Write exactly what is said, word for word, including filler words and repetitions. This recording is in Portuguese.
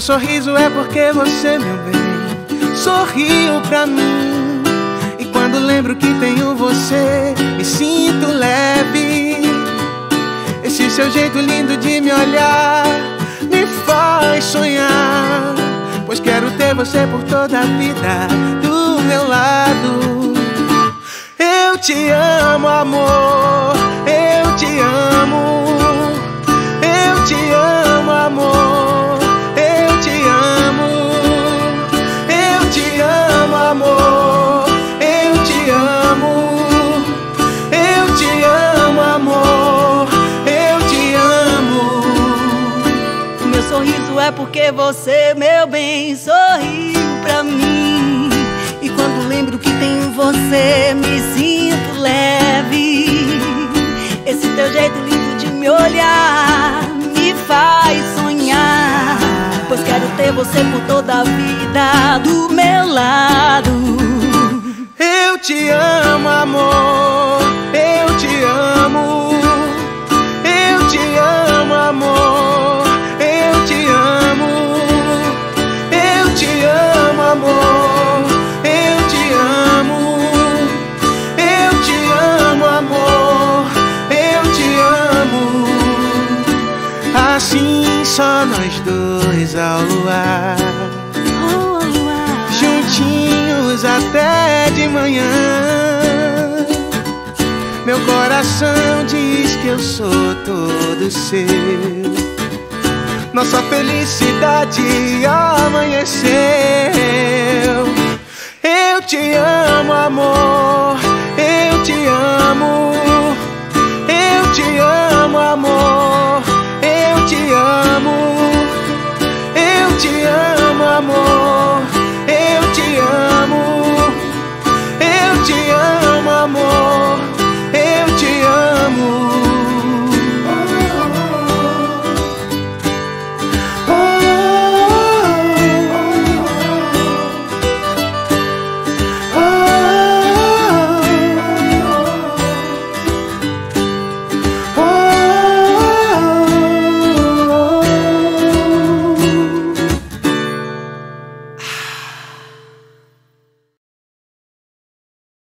sorriso é porque você, meu bem, sorriu pra mim. E quando lembro que tenho você, me sinto leve. Esse seu jeito lindo de me olhar me faz sonhar, pois quero ter você por toda a vida do meu lado. Eu te amo, amor, eu te amo. Eu te amo, amor, eu te amo. Eu te amo, amor, eu te amo. Eu te amo, amor, eu te amo. O meu sorriso é porque você, meu bem, sorriu pra mim. E quando lembro que tenho você, me sinto leve. Esse teu jeito lindo de me olhar me faz sonhar, pois quero ter você por toda a vida do meu lado. Eu te amo, amor, eu te amo. Eu te amo, amor, eu te amo. Eu te amo, amor, eu te amo. Eu te amo, amor, eu te amo. Assim só nós dois ao luar, juntinhos até de manhã. Meu coração diz que eu sou todo seu. Nossa felicidade amanheceu. Eu te amo, amor, eu te amo. Eu te amo, amor, eu te amo. Eu te amo, amor.